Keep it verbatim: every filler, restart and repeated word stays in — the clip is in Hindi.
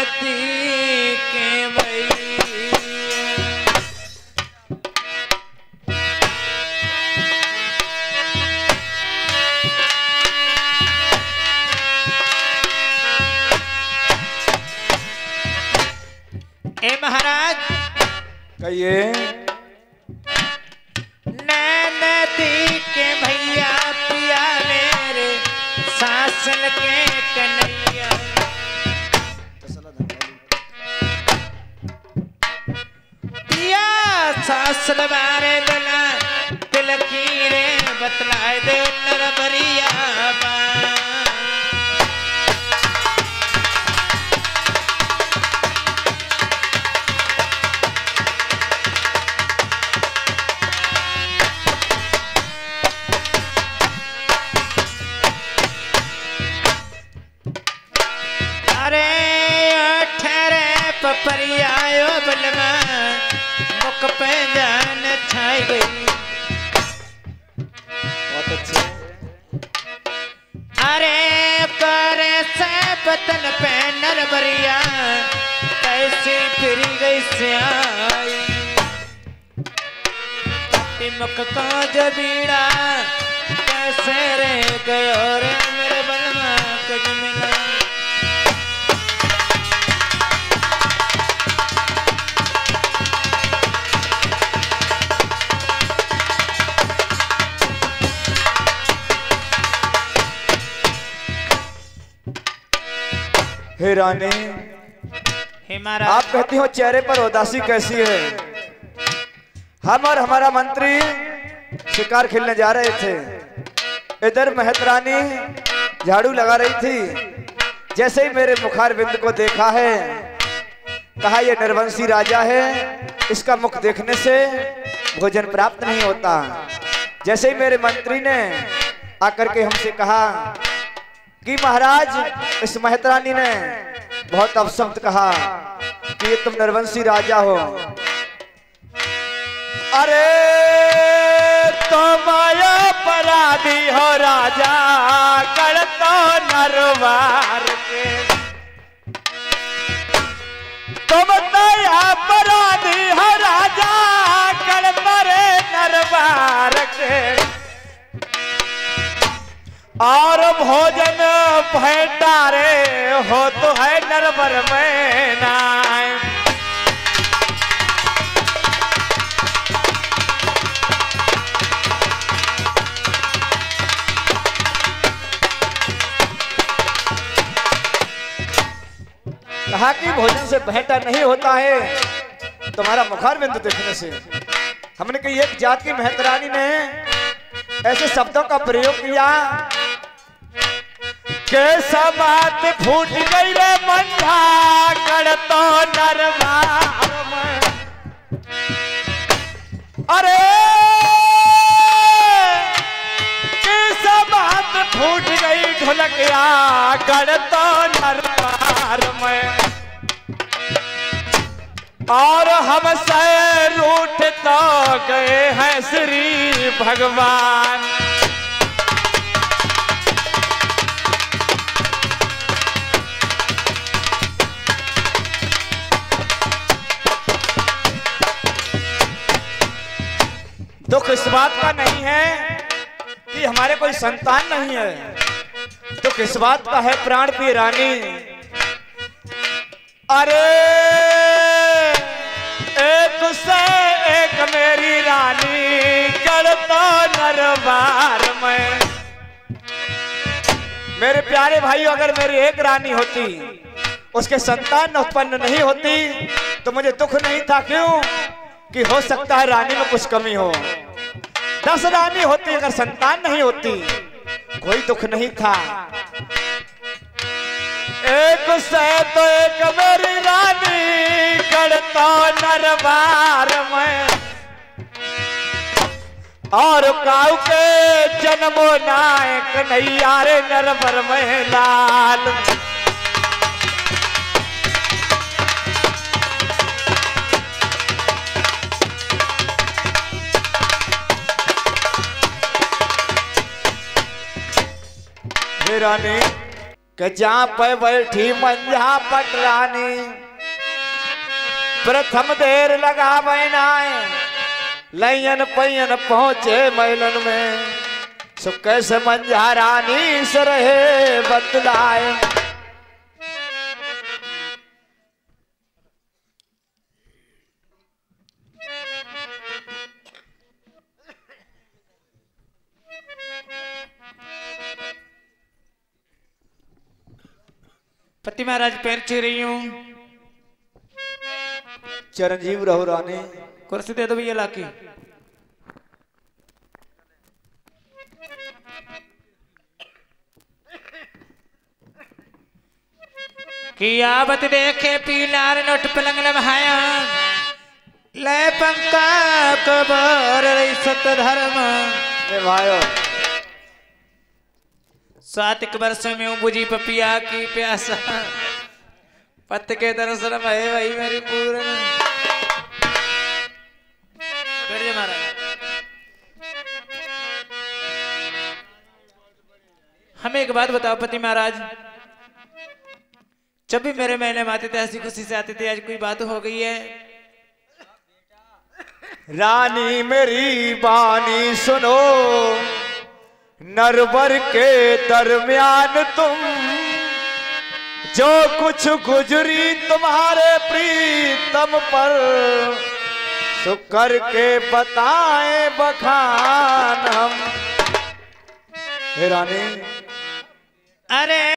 के भैया। ए महाराज कहिए। नदी के भैया पिया मेरे शासन के कन्हैया। पिया शासन बारे बना तिलकीरे बतलाए दे नरबरिया बा। परियायो बलमा मुख पे जान छाई गई। बहुत अच्छे। अरे करे से बतन पे नरबरिया कैसी फिर गई स्याई। मुख का जबीड़ा कैसे रह गयो रे मेरे बलमा कुछ मिला। हे रानी, आप कहती हो चेहरे पर उदासी कैसी है? हम और हमारा मंत्री शिकार खेलने जा रहे थे। इधर महत रानी झाड़ू लगा रही थी। जैसे ही मेरे मुखार बिंद को देखा है, कहा यह नरवंशी राजा है, इसका मुख देखने से भोजन प्राप्त नहीं होता। जैसे ही मेरे मंत्री ने आकर के हमसे कहा कि महाराज इस महतरानी ने बहुत अपशब्द कहा कि ये तुम नरवंशी राजा हो। अरे तुम अपराधी हो राजा कर तो नरवार के। तुम तो अपराधी हो राजा कर मरे नरवार के। और भोजन भेंटारे हो तो है नरबर में नाय। कहा कि भोजन से भेंटा नहीं होता है तुम्हारा मुखार बिंदु देखने से। हमने कही एक जात की महतरानी ने ऐसे शब्दों का प्रयोग किया कैसा बात फूट गई रे मंझा कर तो नरवार में। अरे कैसा बात फूट गई ढोलकिया कर तो नरवार में। और हमसे रूठ तो गए हैं श्री भगवान। दुख इस बात का नहीं है कि हमारे कोई संतान नहीं है, दुख इस बात का है प्राण प्रिय रानी। अरे एक से एक मेरी रानी कर तो नरवार में। मेरे प्यारे भाइयों, अगर मेरी एक रानी होती, उसके संतान उत्पन्न नहीं होती तो मुझे दुख नहीं था। क्यों कि हो सकता है रानी में कुछ कमी हो। दस रानी होती, अगर संतान नहीं होती कोई दुख नहीं था। एक से तो एक मेरी रानी करता नरवार में। और काऊ के जन्मो नायक नैया रे नरवर में लाल। रानी कि जहां पे बैठी मंझा पटरानी प्रथम देर लगा बैनाए लयन पैन पहुंचे मैलन में सो कैसे मंझा रानी से रहे बतलाए। पति महाराज पैर ची रही हूं। चिरंजीव रहो रानी। कुर्सी दे दो भैया लाके। कि आवत देखे पीलार नोट पलंग लम्हाया ले पंका कबर रही सत धर्म भाइयों सात एक वर्ष में बुझी पपिया की प्यासा पत के दर्शन भय भाई मेरी पूर्ण हमें एक बात बताओ पति महाराज, जब भी मेरे महले में आते थे हंसी खुशी से आते थे, आज कोई बात हो गई है? रानी मेरी बानी सुनो, नरवर के दरमियान तुम जो कुछ गुजरी तुम्हारे प्रीतम पर सो करके बताएं बखान हम। हे रानी अरे